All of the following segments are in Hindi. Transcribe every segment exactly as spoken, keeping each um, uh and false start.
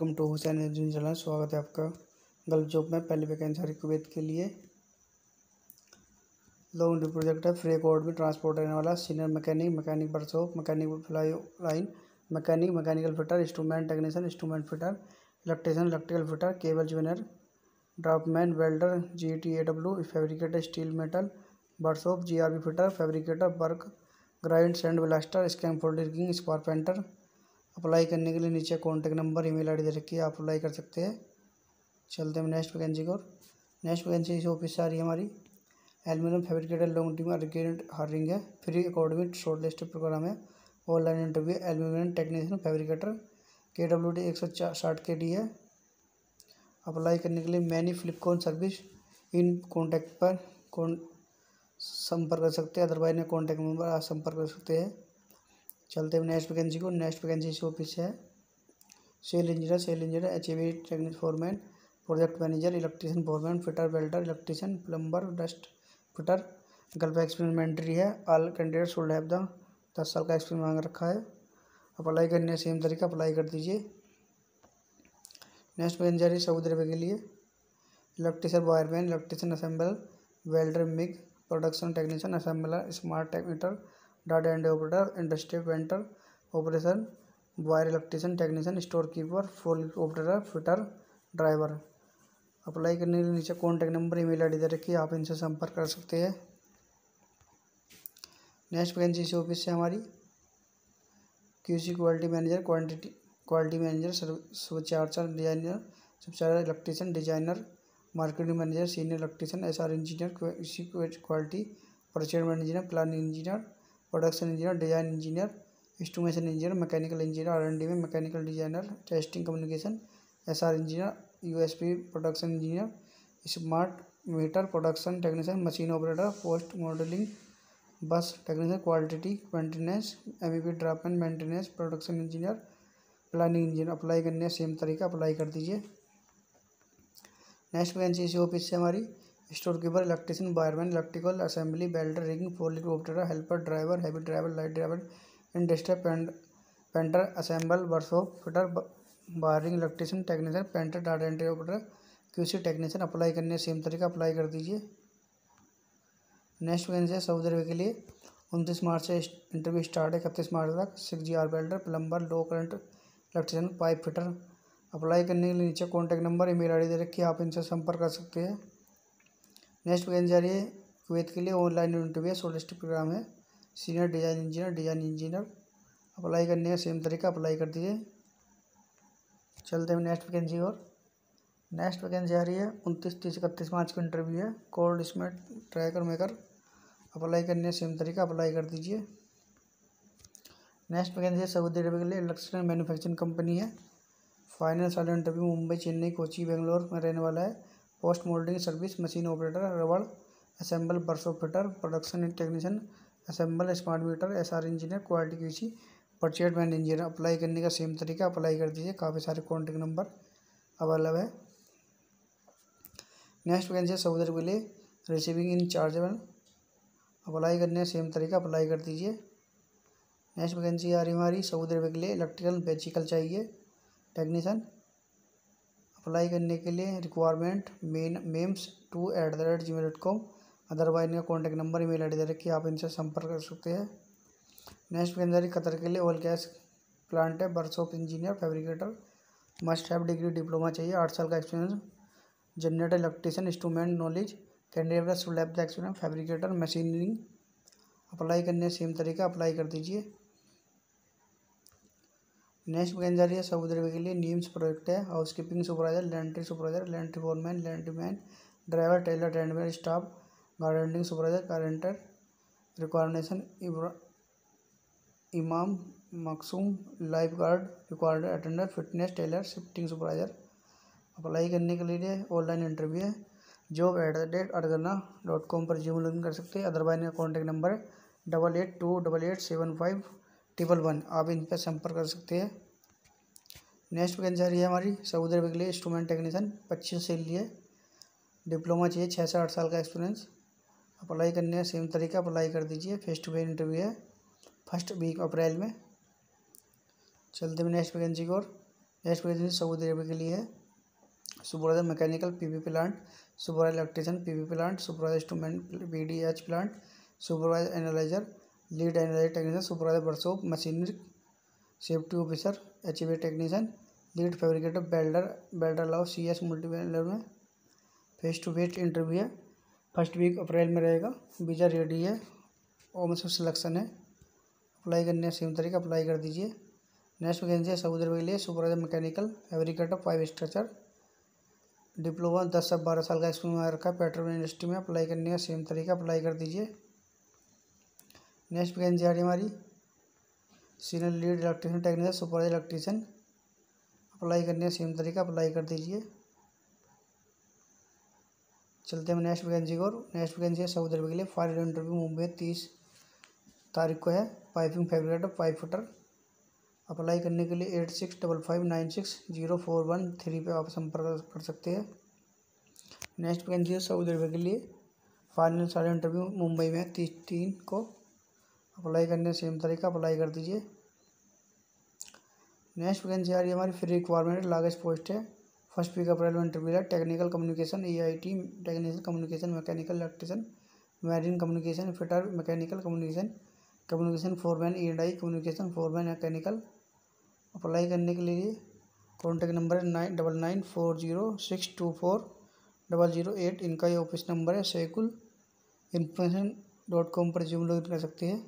Welcome to Hussain education channel. स्वागत है आपका गल्फ जॉब में। पहली वैकेंसी है कुवैत के लिए। लॉन्ग ड्यू प्रोजेक्ट है। फ्री कोड में ट्रांसपोर्ट रहने वाला senior mechanic, mechanic workshop, mechanic fly line, mechanic, mechanical fitter, instrument technician, instrument fitter, electrician, electrical fitter, cable junior, draftman, welder, G T A W, fabricator, steel metal workshop, G R B fitter, fabricator, work grind, sand blaster, scaffolding, carpenter. Apply करने के लिए नीचे कॉन्टैक्ट नंबर, ईमेल आईडी दे रखी है, आप अप्लाई कर सकते हैं। चलते हैं नेक्स्ट वैकेंसी को। नेक्स्ट वैकेंसी इस ऑफिस से आ रही है हमारी। Aluminium fabricator long team urgent hiring है। Free according short list programme है। Online interview. Aluminium technician fabricator K W D एक सौ साठ के डी है। अप्लाई करने के लिए मैनी फ्लिपकॉन सर्विस इन कॉन्टैक्ट पर कौन संपर्क कर सकते हैं, अदरवाइज में कॉन्टैक्ट नंबर आप संपर्क कर सकते हैं। चलते हैं नेक्स्ट वैकेंसी को। नेक्स्ट वैकेंसी इस ऑफिस है। Sale engineer, sale engineer, H A V technique foreman, project manager, electrician foreman, fitter, welder, electrician, plumber, dust fitter. Gulf एक्सपेरिमेंट्री है। All candidate should have the दस साल का एक्सपीरियंस मांग रखा है। अप्लाई करने सेम तरीका अप्लाई कर दीजिए। नेक्स्ट वैकेंसी आ रही है सऊदी अरब के लिए। Electrician wireman, electrician assemble, welder, MIG, production technician, assembler, smart टेक्नीटर, data and operator, industry painter, operation, wire electrician, technician, store keeper, फोल ऑपरेटर, फिटर, ड्राइवर। अप्लाई करने के लिए नीचे कॉन्टैक्ट नंबर, ईमेल आईडी दे रखी है, आप इनसे संपर्क कर सकते हैं। नेक्स्ट वैकेंसी इसी ऑफिस से हमारी। QC quality manager, quantity quality manager, structure designer, structure electrician, designer, marketing manager, senior electrician, S R engineer, QC quality, project engineer, planning engineer, production engineer, design engineer, instrumentation engineer, mechanical engineer, R and D में mechanical designer, testing communication, S R engineer, U S P production engineer, smart meter production technician, machine operator, post modelling, bus technician, quality maintenance, M E P draftman, maintenance, production engineer, planning engineer. Apply करने सेम तरीका अप्लाई कर दीजिए। नेक्स्ट वैकेंसी इसी ऑफिस से हमारी। Store keeper, electrician, wireman, electrical assembly, welder, rigging, forklift operator, helper, driver, heavy driver, light driver, industry painter, assemble, workshop fitter, wiring electrician, technician, painter, data entry operator, QC technician. Apply करने सेम तरीका अप्लाई कर दीजिए। नेक्स्ट वैकेंसी है सऊदी अरब के लिए। उनतीस मार्च से इंटरव्यू स्टार्ट है, इकतीस मार्च तक। Six G R welder, plumber, low current electrician, pipe fitter. Apply करने के लिए नीचे कॉन्टैक्ट नंबर, ईमेल आईडी दे रखी है, आप इनसे संपर्क कर सकते हैं। नेक्स्ट वैकेंसी आ रही है कुवैत के लिए। ऑनलाइन इंटरव्यू शॉर्टलिस्ट प्रोग्राम है। Senior design engineer, design engineer. Apply करने का सेम तरीका अप्लाई कर दीजिए। चलते हैं नेक्स्ट वैकेंसी और। नेक्स्ट वैकेंसी आ रही है उनतीस तीस इकतीस मार्च को इंटरव्यू है। कोल्ड स्मेट ट्रैकर मेकर। अप्लाई करने सेम तरीका अप्लाई कर दीजिए। नेक्स्ट वैकेंसी है सऊदी अरब के लिए। इलेक्ट्रिकल मैन्युफैक्चरिंग कंपनी है। फाइनल वाला इंटरव्यू मुंबई, चेन्नई, कोची, बेंगलोर में रहने वाला है। Post moulding service, machine operator, रबड़ assemble, workshop fitter, production technician, assemble, smart meter, S R engineer, quality QC, purchase man engineer. Apply करने का सेम तरीका अप्लाई कर दीजिए। काफ़ी सारे कॉन्टैक्ट नंबर अवेलेबल है। नेक्स्ट वैकेंसी है सऊदी अरब के लिए। Receiving end chargeable. अप्लाई करने का सेम तरीका अप्लाई कर दीजिए। नेक्स्ट वैकेंसी आ रही हमारी सऊदी अरब के लिए। इलेक्ट्रिकल वेहिकल चाहिए टेक्नीशियन। अप्लाई करने के लिए requirement main mems two at the rate G mail dot com. Otherwise इनका कॉन्टैक्ट नंबर, ईमेल आईडी दे रखी है, आप इनसे संपर्क कर सकते हैं। नेक्स्ट वैकेंसी कतर के लिए। ऑयल गैस प्लांट है। Workshop engineer, fabricator. Must have degree diploma चाहिए, आठ साल का experience. Generator electrician, instrument knowledge, candidate should have the experience, fabricator, machining. Apply करने सेम तरीका अप्लाई कर दीजिए। नेक्स्ट वैकेंसी आ रही है सऊदी अरब के लिए। नीम्स प्रोजेक्ट है। House keeping supervisor, laundry supervisor, laundry foreman, laundry man, driver, tailor, handman, staff, gardening supervisor, carpenter. रिक्वायरमेशन इमाम, मकसूम, life guard, required attender, fitness, tailor, shifting supervisor. Apply करने के लिए ऑनलाइन इंटरव्यू है। जॉब एट द रेट अड़गना डॉट कॉम पर जूम लॉगिन कर सकते हैं। अदरवाइज का कॉन्टैक्ट नंबर है double eight two double eight seven five triple one, आप इन पर संपर्क कर सकते हैं। नेक्स्ट वैकेंसी आ रही है हमारी सऊदी अरब के लिए। इंस्ट्रूमेंट टेक्नीशियन पच्चीस से लिए डिप्लोमा चाहिए, छः से आठ साल का एक्सपीरियंस। अप्लाई करने का सेम तरीका अप्लाई कर दीजिए। फेस टू फेस इंटरव्यू है फर्स्ट वीक अप्रैल में। चलते हैं नेक्स्ट वैकेंसी की ओर। नेक्स्ट वैकेंसी सऊदी अरब के लिए है supervisor mechanical PV plant, supervisor electrician PV plant, supervisor instrument PDH plant, supervisor analyser, lead analyser technician, supervisor workshop machinery safety officer HV technician, lead fabricator welder, welder लाओ सी एस मल्टी बेल्डर में फेस टू फेस इंटरव्यू है, फर्स्ट वीक अप्रैल में रहेगा। वीज़ा रेडी है और में सब सिलेक्शन है, अप्लाई करने का सेम तरीका अप्लाई कर दीजिए। नेक्स्ट वैकेंसी है सऊदी अरब के लिए supervisor mechanical fabricator five structure, diploma दस से बारह साल का एक्सपीरियंस रखा है पेट्रोल इंडस्ट्री में, अप्लाई करने का सेम तरीका अप्लाई कर दीजिए। नेक्स्ट वैकेंसी आ रही हमारी senior lead electrician technician supervisor electrician, apply करने का सेम तरीका अप्लाई कर दीजिए। चलते हैं नेक्स्ट वैकेंसी को। नेक्स्ट वैकेंसी है सऊदी अरब के लिए फाइनल इंटरव्यू मुंबई तीस तारीख को है, piping fabricator pipe fitter, apply करने के लिए eight six double five nine six zero four one three पे आप संपर्क कर सकते हैं। नेक्स्ट वैकेंसी है सऊदी अरब के लिए फाइनल सारे इंटरव्यू मुंबई में तीस तीन को, अप्लाई करने सेम तरीका अप्लाई कर दीजिए। नेक्स्ट वैकेंसी आ रही है हमारी फ्री रिक्वायरमेंट लार्जेस्ट पोस्ट है, फर्स्ट वीक अप्रैल में इंटरव्यू है, technical communication E I T technical communication mechanical electrician marine communication fitter mechanical communication communication foreman E and I communication foreman mechanical, apply करने के लिए कॉन्टैक्ट नंबर है nine double nine four zero six two four double zero eight, इनका ये ऑफिस नंबर है, सैकुल इन्फॉर्मेशन डॉट कॉम पर जूम लॉगिन कर सकते हैं।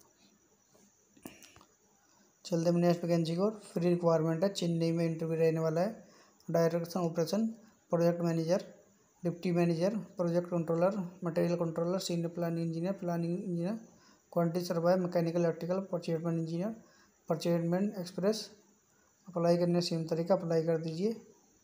चलते हैं नेक्स्ट वैकेंसी को। फ्री रिक्वायरमेंट है, चेन्नई में इंटरव्यू रहने वाला है, direction operation project manager deputy manager project controller material controller senior planning engineer planning engineer quantity survive mechanical electrical purchasement engineer purchasement express, apply करने सेम तरीका अप्लाई कर दीजिए।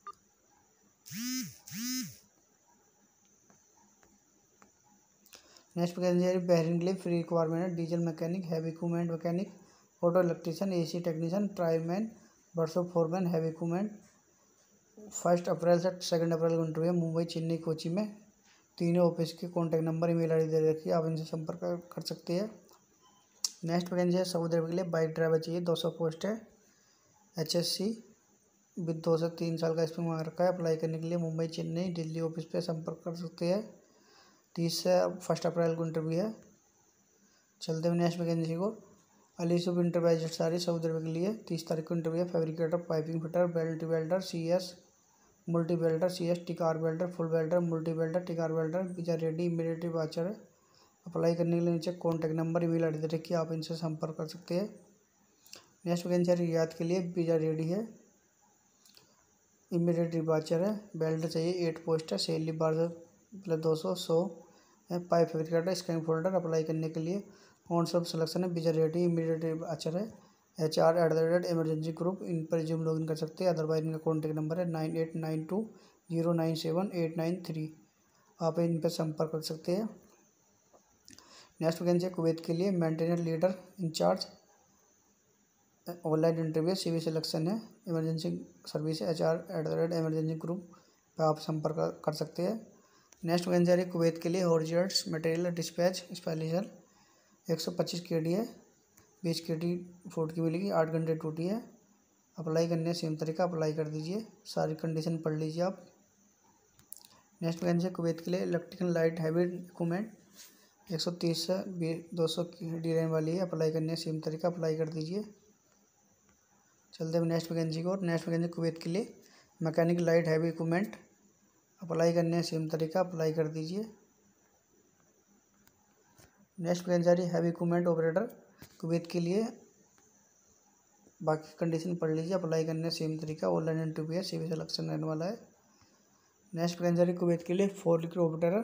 नेक्स्ट वैकेंसी है बहरीन के लिए फ्री रिक्वायरमेंट है, diesel mechanic heavy equipment mechanic auto electrician AC technician tyreman workshop foreman heavy equipment, first April से सेकंड अप्रैल को इंटरव्यू है मुंबई चेन्नई कोची में, तीनों ऑफिस के contact number email I D दे रखी है, आप इनसे संपर्क कर सकते हैं। नेक्स्ट वैकेंसी है सऊदी अरब के लिए बाइक ड्राइवर चाहिए, दो सौ पोस्ट है, एच एस सी विद दो से तीन साल का एक्सपीरियंस मांग रखा है, अप्लाई करने के लिए मुंबई चेन्नई दिल्ली ऑफिस पे संपर्क कर सकते हैं, तीस से फर्स्ट अप्रैल को इंटरव्यू है। चलते हुए नेक्स्ट वैकेंसी को अली सुब इंटरप्राइजेज सारी सऊदी अरब के लिए तीस तारीख को इंटरव्यू है, fabricator piping fitter belt welder C S multi welder C S टिकार welder full welder multi welder टिकार वेल्डर वीजा रेडी इमीडिएटली वाचर है, अप्लाई करने के लिए नीचे contact number email I D दे रखिए, आप इनसे संपर्क कर सकते हैं। नेक्स्ट वैकेंसी रियाद के लिए वीजा रेडी है, इमीडिएट डिपार्चर है, बेल्ट चाहिए एट पोस्ट है, सैलरी बारह प्लस दो सौ सौ है, pipe fabricator scan folder, apply करने के लिए ऑन सब सिलेक्शन है, वीजा रेडी इमीडिएट डिपार्चर है, H R at the rate emergency group, इन पर जूम लॉगिन कर सकते हैं, अदरवाइज इनका कॉन्टैक्ट नंबर है nine eight nine two zero nine seven eight nine three, आप इन पर संपर्क कर सकते हैं। नेक्स्ट वैकेंसी कुवैत के लिए maintenance leader incharge, online interview CV selection है, emergency service H R at the rate emergency group पर आप संपर्क कर सकते हैं। नेक्स्ट वैकेंसी है कुवैत के लिए हॉरिजॉन्टल्स मटेरियल डिस्पैच स्पेशलिस्ट, एक सौ पच्चीस के डी है, बीस के डी फूड की मिलेगी, आठ घंटे ड्यूटी है, अप्लाई करने सेम तरीका अप्लाई कर दीजिए, सारी कंडीशन पढ़ लीजिए आप। नेक्स्ट वैकेंसी है कुवैत के लिए इलेक्ट्रिकल लाइट हैवी इक्विपमेंट, एक सौ तीस से दो सौ की डी रहने वाली है, अप्लाई करने सेम तरीका अप्लाई कर दीजिए। चलते हैं नेक्स्ट वैकेंसी को। नेक्स्ट वैकेंसी कुवैत के लिए mechanic light heavy equipment, apply करने सेम तरीका अप्लाई कर दीजिए। Next vacancy heavy equipment operator Kuwait के लिए, बाकी कंडीशन पढ़ लीजिए, अप्लाई करने सेम तरीका, ऑनलाइन इंटरव्यू है, सीवी सिलेक्शन रहने वाला है। नेक्स्ट वैकेंसी कुवैत के लिए फोर्कलिफ्ट ऑपरेटर,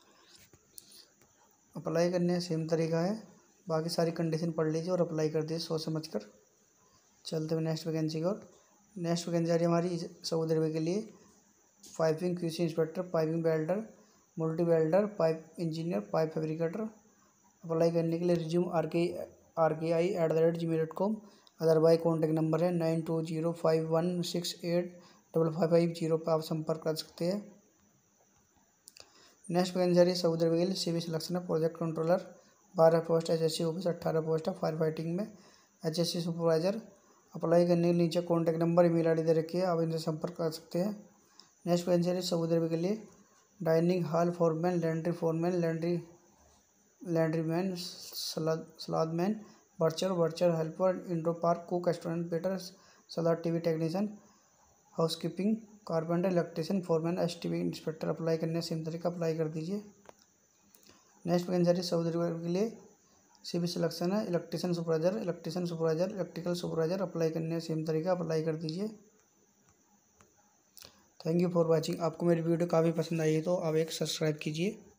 अप्लाई करने सेम तरीका है, बाकी सारी कंडीशन पढ़ लीजिए और अप्लाई कर दीजिए सोच समझ कर। चलते हुए नेक्स्ट वैकेंसी को। नेक्स्ट वैकेंसी आ रही है हमारी सऊदी अरब के लिए piping QC inspector piping welder multi welder pipe engineer pipe fabricator, apply करने के लिए resume R K R K I at the rate G mail dot com, otherwise contact number है nine two zero five one six eight double five five zero पर आप संपर्क कर सकते हैं। नेक्स्ट वैकेंसी आ रही है सऊदी अरब के लिए सीवी सिलेक्शन है, प्रोजेक्ट कंट्रोलर बारह post H S C office, अट्ठारह पोस्ट है फायर फाइटिंग में, H S C supervisor apply करने के नीचे कॉन्टैक्ट नंबर ईमेल आईडी दे रखी है, आप इनसे संपर्क कर सकते हैं। नेक्स्ट वैकेंसी है सऊदी अरब के लिए dining hall foreman, laundry foreman, laundry laundryman, saladman, butcher butcher helper, indoor park cook, restaurant waiter, salad TV technician, housekeeping, carpenter, electrician, foreman, S T V inspector. Apply करने सेम तरीका अप्लाई कर दीजिए। नेक्स्ट वैकेंसी सऊदी अरब के लिए सीवी सिलेक्शन है, electrician supervisor, electrician supervisor, electrical supervisor. Apply करने सेम तरीका अप्लाई कर दीजिए। Thank you for watching. आपको मेरी वीडियो काफ़ी पसंद आई है तो आप एक सब्सक्राइब कीजिए।